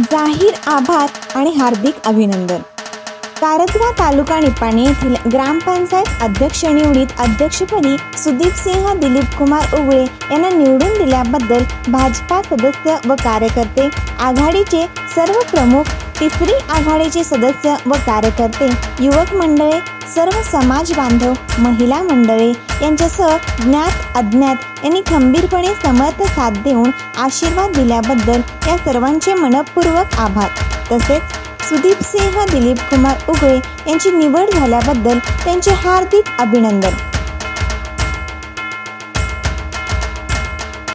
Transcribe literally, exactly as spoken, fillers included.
जाहीर आभार आणि हार्दिक अभिनंदन। कारंजा तालुका निपाणी येथील ग्रामपंचायत अध्यक्ष निवडीत अध्यक्षपदी सुदीपसिंह दिलीपकुमार उगळे यांना निवडून दिल्याबद्दल भाजपा सदस्य व कार्यकर्ते, आघाडीचे सर्व प्रमुख, तिसरी आघाडीचे सदस्य व कार्यकर्ते, युवक मंडळे, सर्व समाज बांधव, महिला मंडळे यांच्यासह ज्ञात अज्ञात यांनी खंबीरपणे समर्थ साथ देऊन आशीर्वाद दिल्याबद्दल या सर्वांचे मनपूर्वक आभार। तसेच सुदीपसिंह दिलीपकुमार उगळे यांची निवड झाल्याबद्दल त्यांचे हार्दिक अभिनंदन।